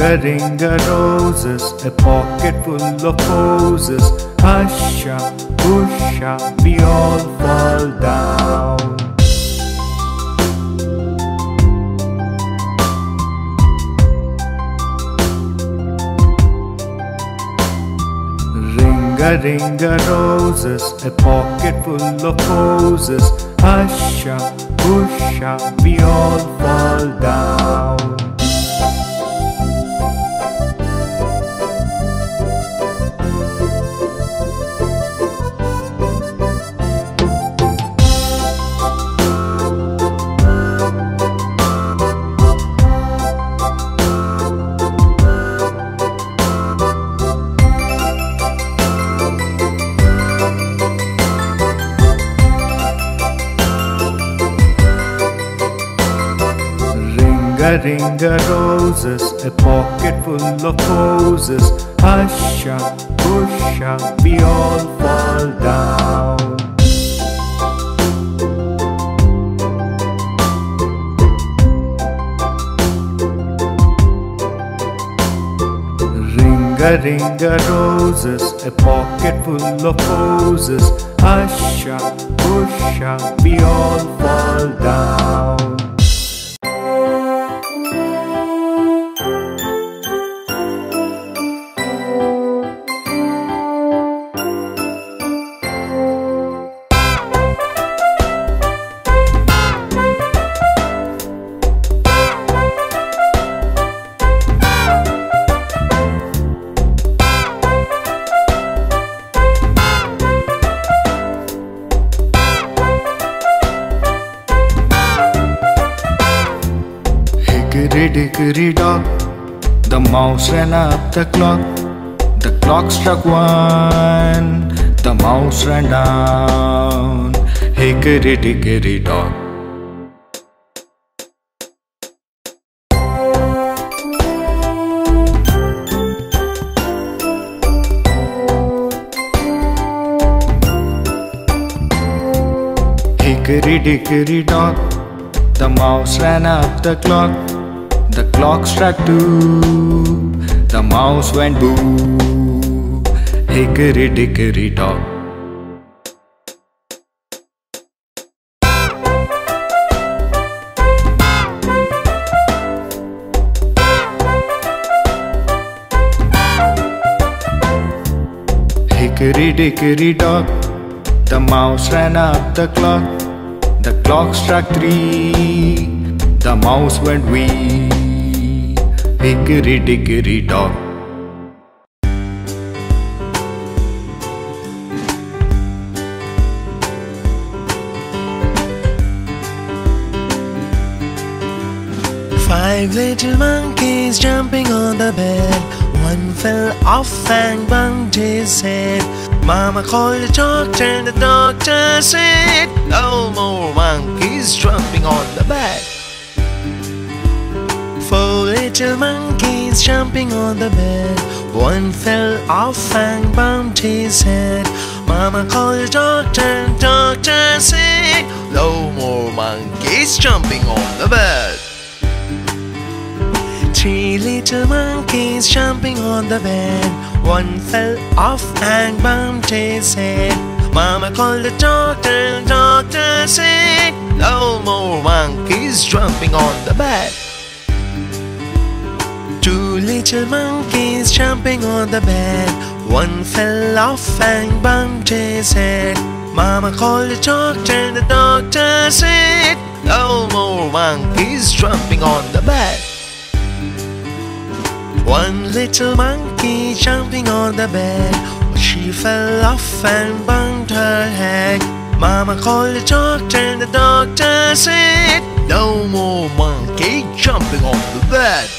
Ringa roses, a pocket full of posies. Husha, husha, we all fall down. Ringa roses, a pocket full of posies. Husha, husha, we all fall down. Ringa roses, a pocket full of posies. Husha, husha, we all fall down. Ringa roses, a pocket full of posies. Husha, husha, we all fall down. Hickory dock, the mouse ran up the clock. The clock struck one, the mouse ran down. Hickory dickory dock. Hickory dickory dock, the mouse ran up the clock. The clock struck two, the mouse went boo. Hickory dickory dock. Hickory dickory dock, the mouse ran up the clock. The clock struck three, the mouse went wee. Hickory dickory dock. Five little monkeys jumping on the bed. One fell off and bumped his head. Mama called the doctor and the doctor said, no more monkeys jumping on the bed. Four little monkeys jumping on the bed. One fell off and bumped his head. Mama called the doctor and the doctor said, no more monkeys jumping on the bed. Three little monkeys jumping on the bed. One fell off and bumped his head. Mama called the doctor and the doctor said, no more monkeys jumping on the bed. Two little monkeys jumping on the bed. One fell off and bumped his head. Mama called the doctor and the doctor said, no more monkeys jumping on the bed. One little monkey jumping on the bed. She fell off and bumped her head. Mama called the doctor and the doctor said, no more monkey jumping on the bed.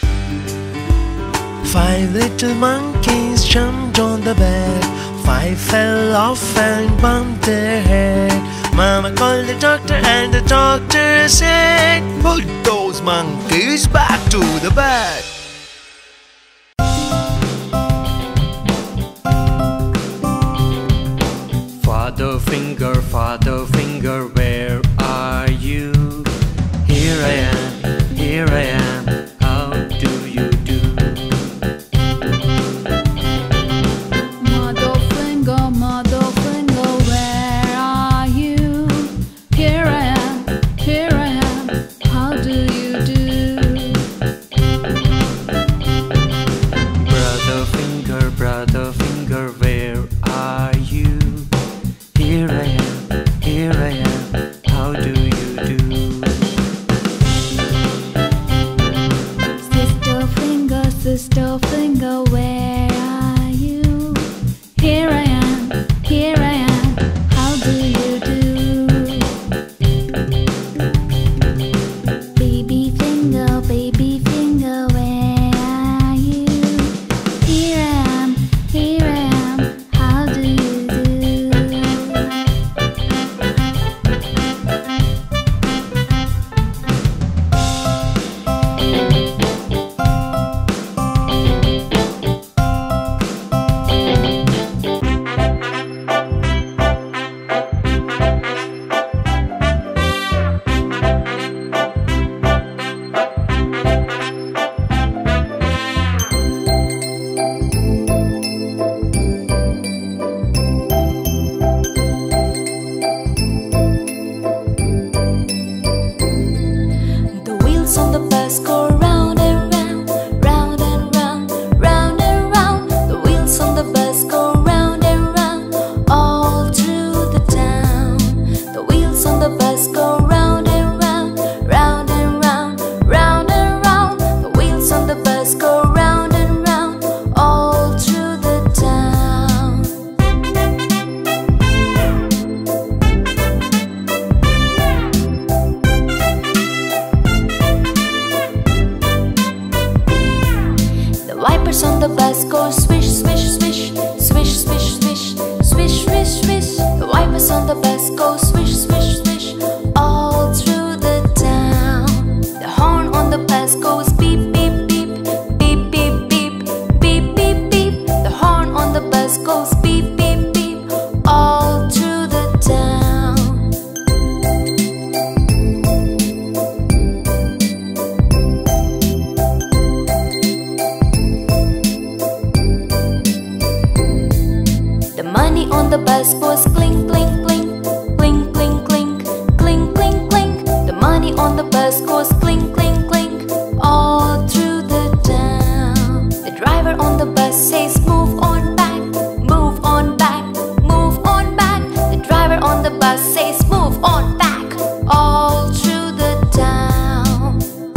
Five little monkeys jumped on the bed. Five fell off and bumped their head. Mama called the doctor and the doctor said, put those monkeys back to the bed. Father finger, where are you? Here I am, how do you do? finger, where are you? Here I am, how do you do? Baby finger, where are you? Here I am, how do you do? The wheels on the bus go round and round, round and round, round and round. The wheels on the bus go round and round, all through the town. The wheels on the bus go round and round, round and round, round and round. The wheels on the bus go round and round, all through the town. The wipers on the bus go swish, swish, swish, swish, swish, swish, swish, swish, swish. The wipers on the bus go swish, swish, swish, all through the town. The horn on the bus goes beep, beep, beep, beep, beep, beep, beep, beep, beep. The horn on the bus goes beep, beep, beep, all through the town. The money on the bus goes clink, clink, clink, clink, clink, clink, clink, clink, clink. The money on the bus goes clink, clink, clink, all through the town. The driver on the bus says move on back, move on back, move on back. The driver on the bus says move on back, all through the town.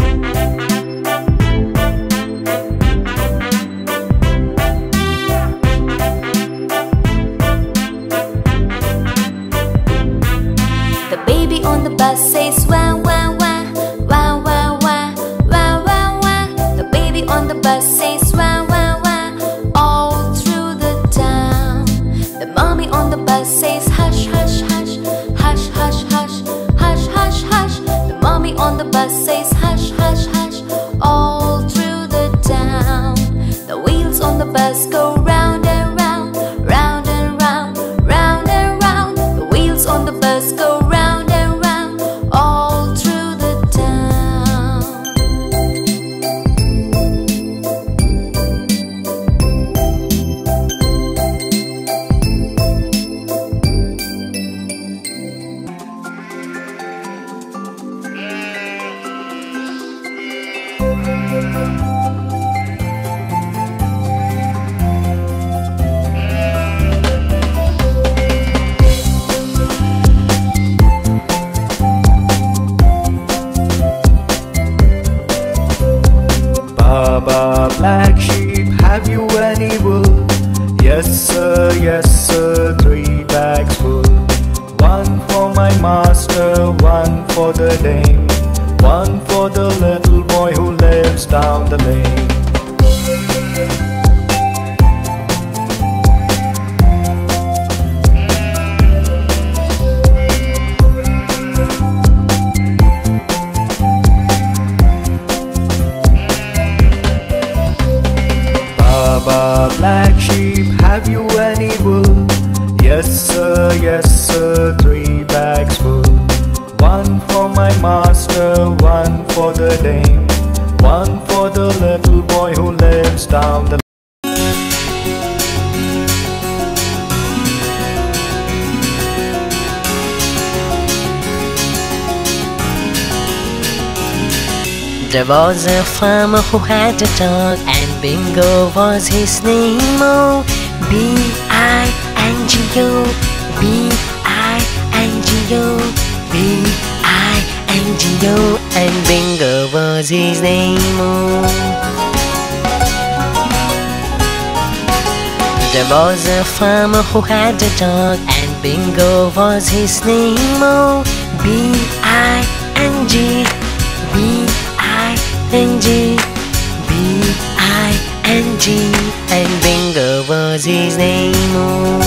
The baby on the bus says wah, wah, wah, wah, wah, wah, wah, wah, wah. The baby on the bus says wah, wah, wah, all through the town. The mommy on the bus says hush, hush, hush, hush, hush, hush, hush, hush, hush. The mommy on the bus says hush, hush, hush, all through the town. The wheels on the bus go round and round, round and round, round and round. The wheels on the bus go round and round, all through the town. Baba black sheep, have you any wool? Yes sir, 3 bags full. One for my master, one for the dame, one for the little boy who lives down the lane. Baba black sheep, have you any wool? Yes sir, 3 bags full. One for my master, one for the dame, one for the little boy who lives down the There was a farmer who had a dog, and Bingo was his name. Oh, B-I-N-G-O, B-I-N-G-O, B-I-N-G-O, and Bingo was his name. Oh. There was a farmer who had a dog, and Bingo was his name. Oh, B-I-N-G, B-I-N-G, B-I-N-G, and Bingo was his name. Oh.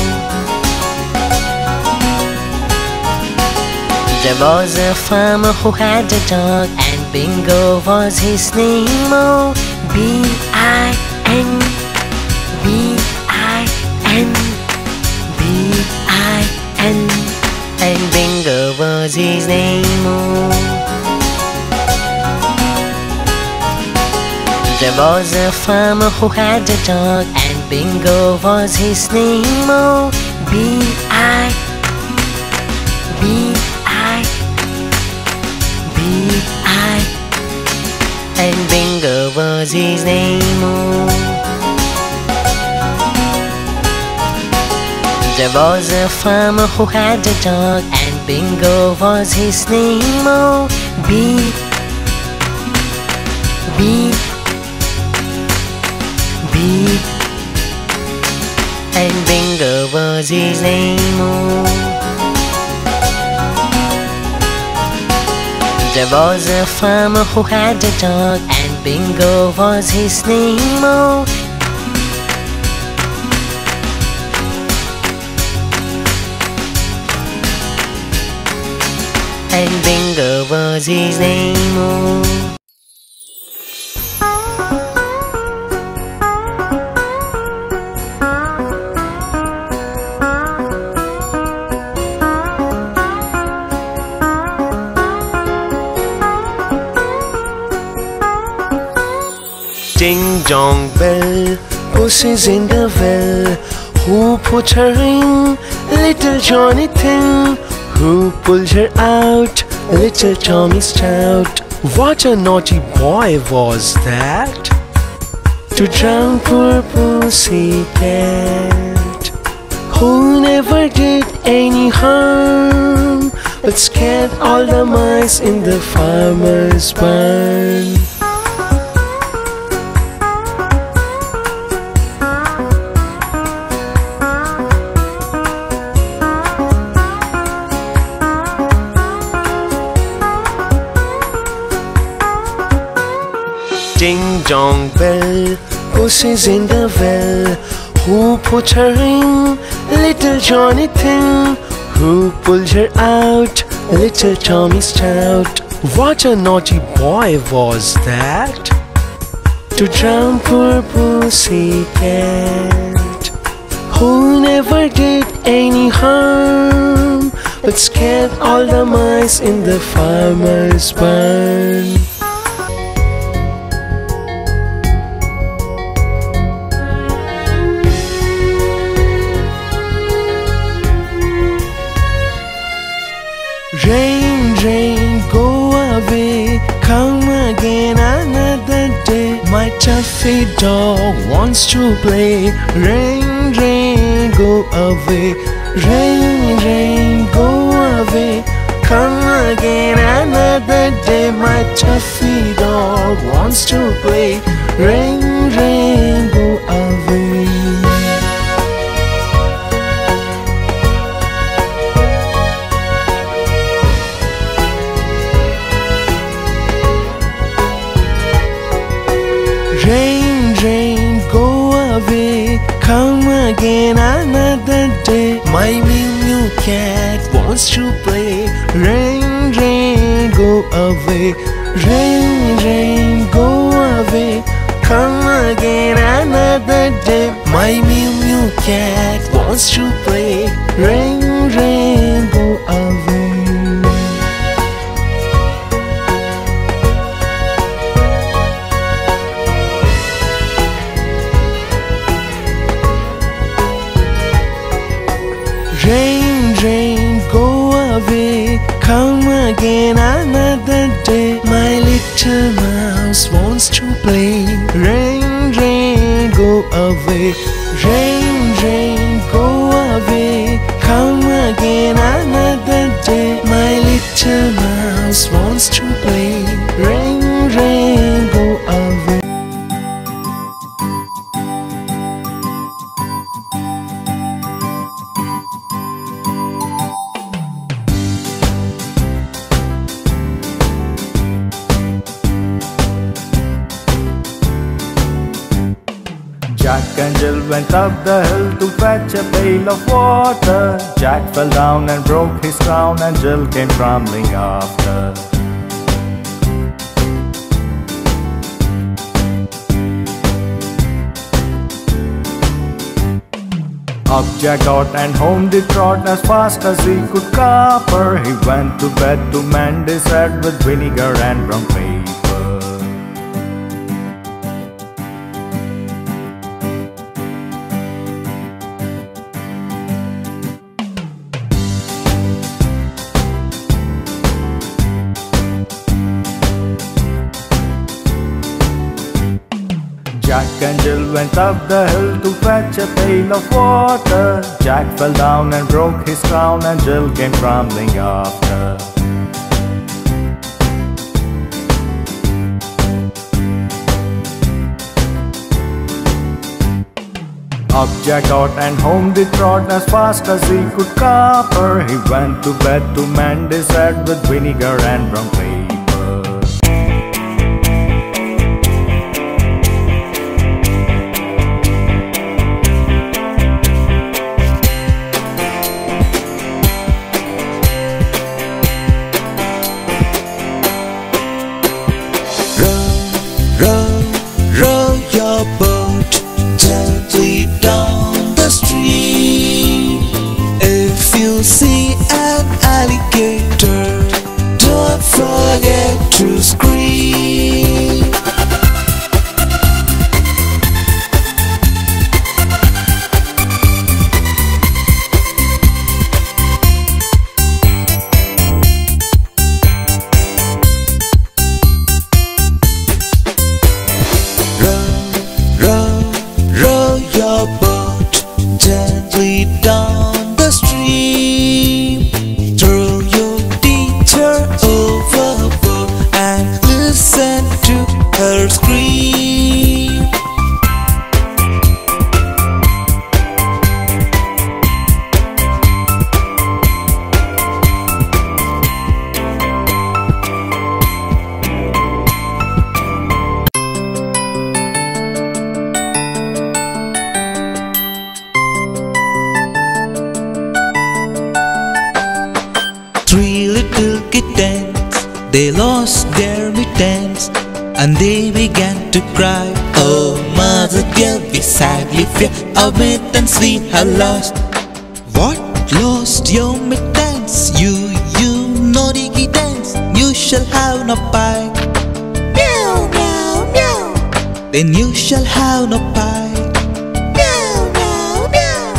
There was a farmer who had a dog, and Bingo was his name. Oh, B-I-N, B-I-N, B-I-N, and Bingo was his name. Oh. There was a farmer who had a dog, and Bingo was his name. Oh, B-I, B-I, B-I, and Bingo was his name. Oh. There was a farmer who had a dog, and Bingo was his name. Oh, B, B, B, and Bingo was his name. Oh. There was a farmer who had a dog, and Bingo was his name. Oh. And Bingo was his name. Oh. Ding dong bell, pussy's in the well. Who put her in? Little Johnny Thing. Who pulled her out? Little Tommy Stout. What a naughty boy was that, to drown poor pussycat, who never did any harm, but scared all the mice in the farmer's barn. Ding dong bell, pussy's in the well. Who put her in? Little Johnny Thing. Who pulled her out? Little Tommy Stout. What a naughty boy was that, to drown poor pussycat, who never did any harm, but scared all the mice in the farmer's barn. Rain, rain, go away, come again another day. My Tuffy dog wants to play. Rain, rain, go away. Rain, rain, go away, come again another day. My Tuffy dog wants to play. Rain, rain, go away. Rain, rain, go away, come again another day. My Mew Mew cat wants to play. Rain, rain, go away. Rain, rain, go away, come again another day. My Mew Mew cat wants to play. Rain, rain, go away. Rain, rain, go away, come again another day. My little mouse wants to play. Rain, rain, go away. Rain, rain, go away, come again another day. My little mouse wants to play. Rain, rain, go away. Jack and Jill went up the hill to fetch a pail of water. Jack fell down and broke his crown, and Jill came trembling after. Up Jack got and home did trot as fast as he could caper. He went to bed to mend his head with vinegar and brown paper. Jack and Jill went up the hill to fetch a pail of water. Jack fell down and broke his crown, and Jill came trembling after. Up Jack got and home did trot as fast as he could caper. He went to bed to mend his head with vinegar and brown paper. Row your boat gently down the stream. If you see an alligator, don't forget to scream. Row your boat gently down the stream. Throw your teacher overboard and listen to her scream. Three little kittens, they lost their mittens, and they began to cry. Oh, mother dear, we sadly fear our mittens we have lost. What? Lost your mittens? You naughty kittens, you shall have no pie. Meow, meow, meow. Then you shall have no pie. Meow, meow, meow.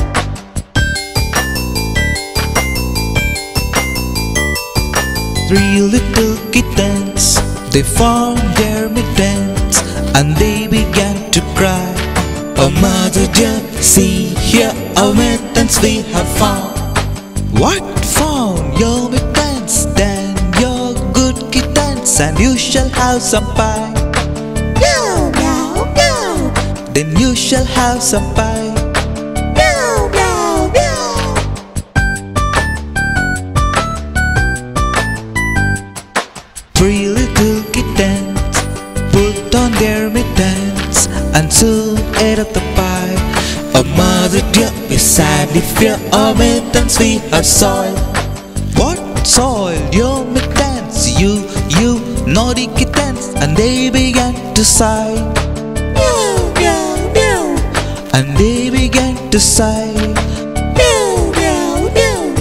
Three little kittens, they found their mittens, and they began to cry. Oh, mother dear, see here our mittens we have found. What? Found your mittens? Then you're good kittens, and you shall have some pie. Meow, meow, meow. Then you shall have some pie. Meow, meow, meow. Three little kittens put on their mittens and soon ate up the pie. Oh, mother dear, we sadly fear our mittens we have soiled. What? Soiled your mittens? You naughty kittens. And they began to sigh. Meow, meow, meow. And they began to sigh. Meow, meow, meow.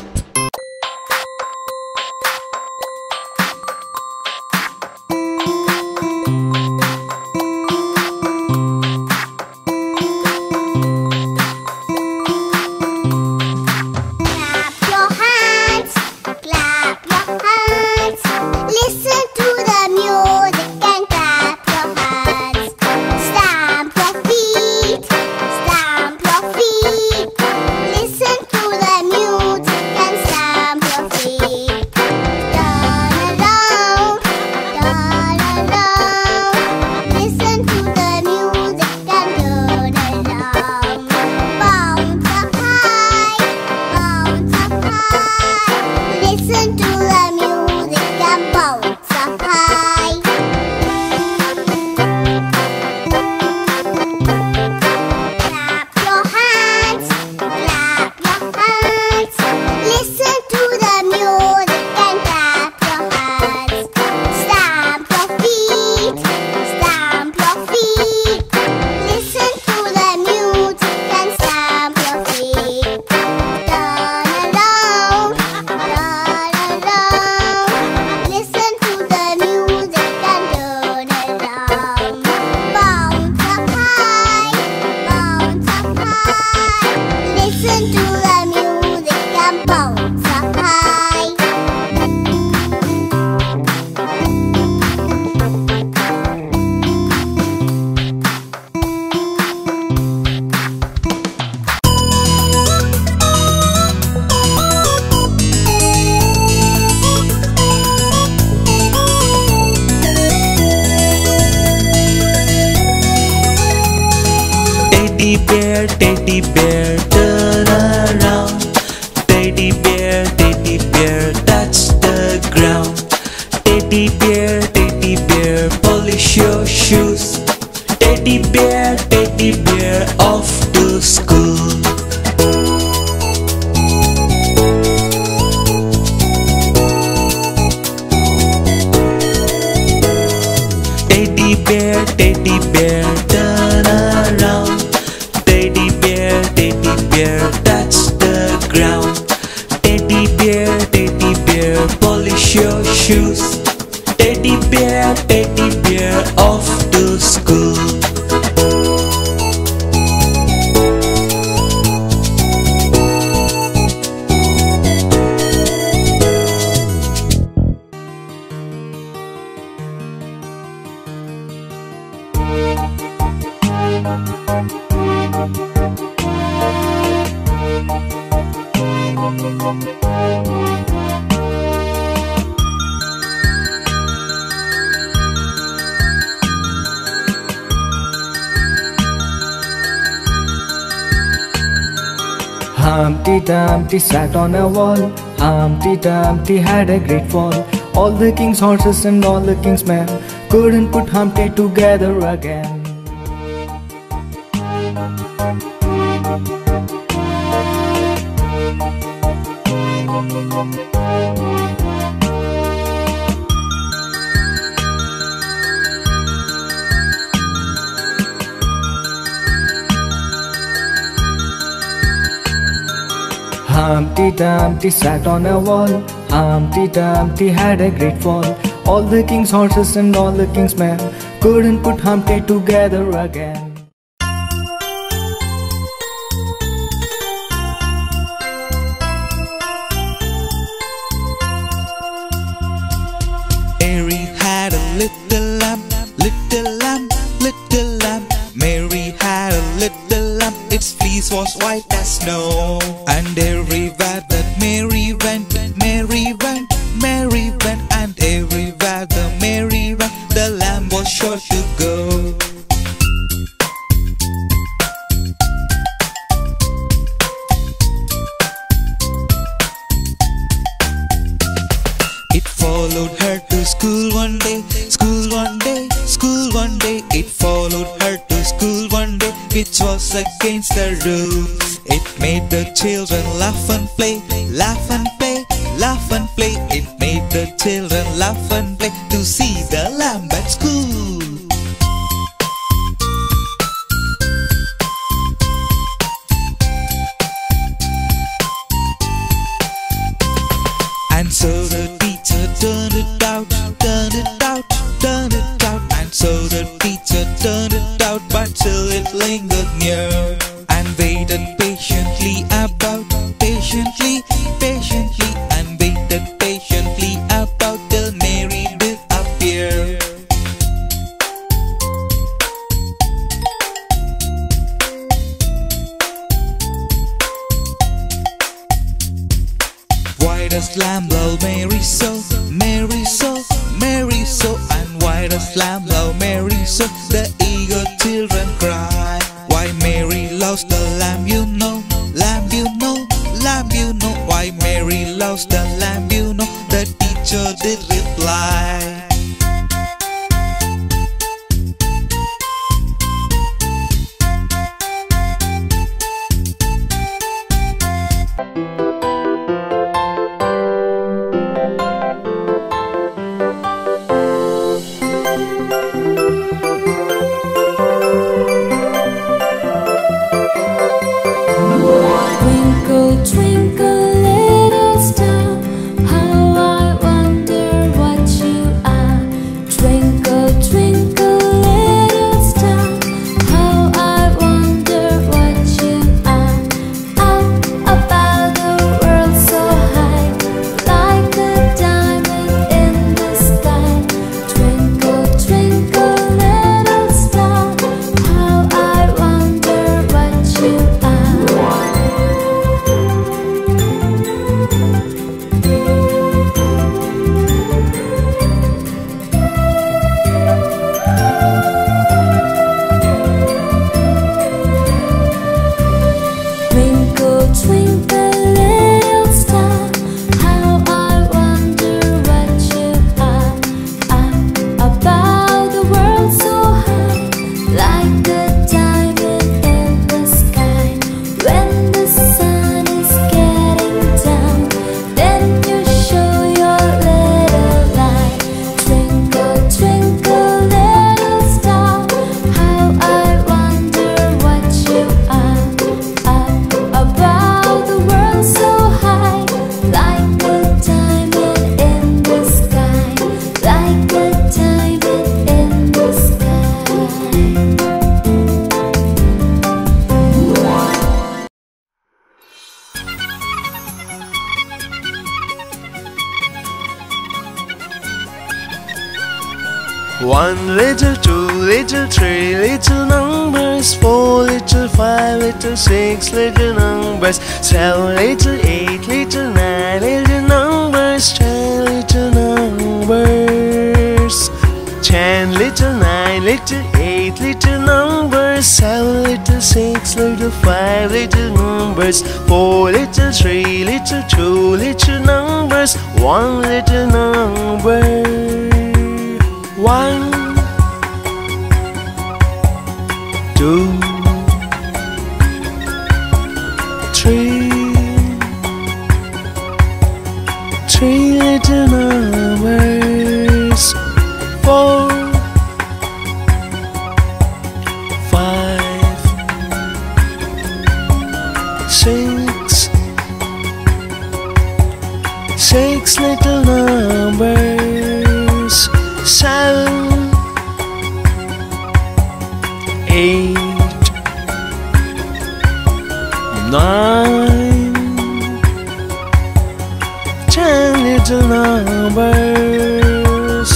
Clap your hands. Listen to the music and clap your hands. Stamp your feet, teddy bear, turn around. Teddy bear, touch the ground. Teddy bear, polish your shoes. Teddy bear, off to school. Teddy bear, turn around. Teddy bear, touch the ground. Teddy bear, polish your shoes. Teddy bear, off to school. Humpty Dumpty sat on a wall. Humpty Dumpty had a great fall. All the king's horses and all the king's men couldn't put Humpty together again. Humpty Dumpty sat on a wall. Humpty Dumpty had a great fall. All the king's horses and all the king's men couldn't put Humpty together again. Mary had a little lamb, little lamb, little lamb. Mary had a little lamb, its fleece was white as snow. And everywhere that Mary went, Mary went, Mary went. And everywhere the Mary went, the lamb was sure to go. It followed her to school one day, school one day, school one day. It followed her to school one day, which was against the rules. It made the children laugh and play, laugh and play, laugh and play. It made the children laugh and play to see the lamb at school. And so the teacher turned it out, turned it out, turned it out. And so the teacher turned it out, but still it lingered near. And waited patiently about, patiently, patiently. And waited patiently about till Mary did appear. Why does lamb love Mary so, Mary so, Mary so? And why does lamb love Mary so? The eager children cry. Why Mary loves the lamb, you know, lamb, you know, lamb, you know. Why Mary loves the lamb, you know. The teacher did reply. 1 little, 2 little, 3 little numbers, 4 little, 5 little, 6 little numbers, 7 little, 8 little, 9 little numbers, 10 little numbers, 10 little, 9 little, 8 little numbers, 7 little, 6 little, 5 little numbers, 4 little, 3 little, 2 little numbers, 1 little number. 1, 2, 3, 3 little numbers, 4, 5, 6, 6 little numbers, 7, 8, 9, 10 little numbers.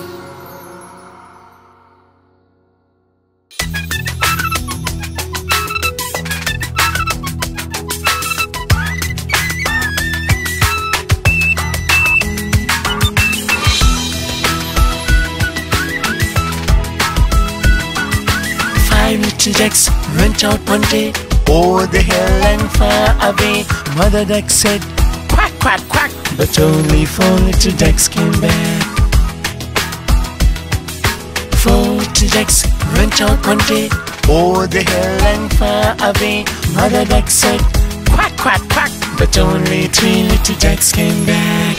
Five little ducks went out one day, over the hill and far away. Mother duck said, quack, quack, quack, but only 4 little ducks came back. 4 little ducks went out one day, over the hill and far away. Mother duck said, quack, quack, quack, but only 3 little ducks came back.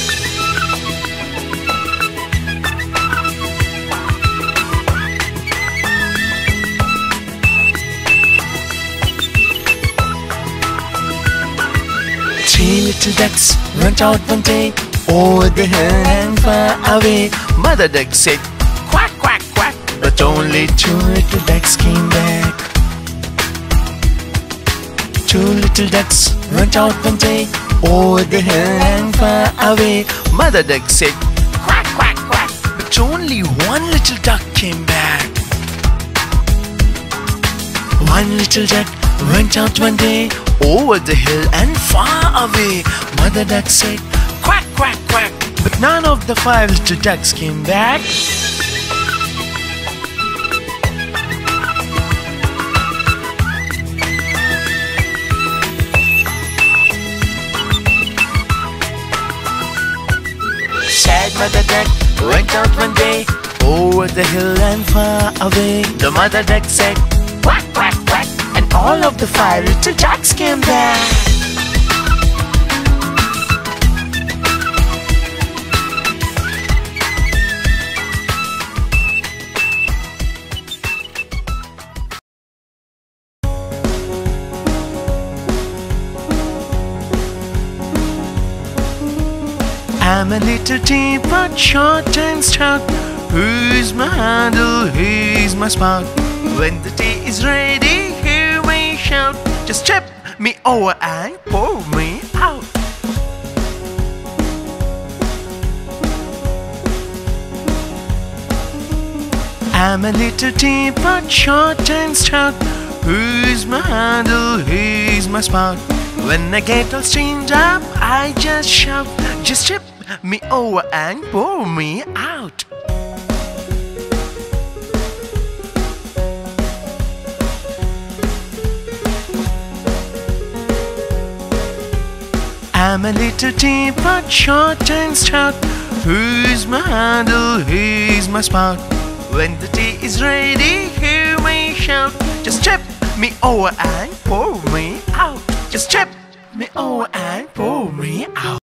Three little ducks went out one day, over the hill and far away. Mother duck said, quack, quack, quack, but only 2 little ducks came back. 2 little ducks went out one day, over the hill and far away. Mother duck said, quack, quack, quack, but only 1 little duck came back. 1 little duck went out one day, over the hill and far away. Mother duck said, quack, quack, quack, but none of the 5 little ducks came back. Sad mother duck went out one day, over the hill and far away. The mother duck said, quack, quack, quack, and all of the 5 little ducks came back. I'm a little teapot, short and stout. Who's my handle? Who's my spout? When the tea is ready, hear me shout. Just tip me over and pour me out. I'm a little teapot, short and stout. Who's my handle? Who's my spout? When I get all steamed up, I just shout. Just tip me over and pour me out. I'm a little teapot, short and stout. Who's my handle? Who's my spout? When the tea is ready, hear me shout. Just tip me over and pour me out. Just tip me over and pour me out.